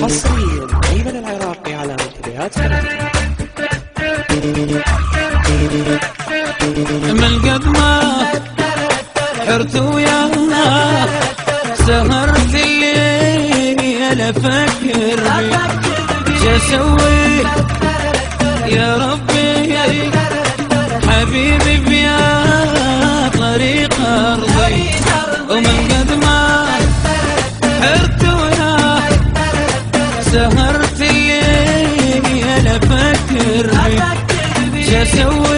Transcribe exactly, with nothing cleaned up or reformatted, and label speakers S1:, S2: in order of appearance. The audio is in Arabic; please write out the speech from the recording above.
S1: حصريا أيمن العراقي على منتديات قناتنا.
S2: من قد ما حرت وياه سهرت الليل افكر شو اسوي يا ربي حبيبي بيا طريق ارضي. ومن قد ما حرت وياه سهرت الليل افكر شو اسوي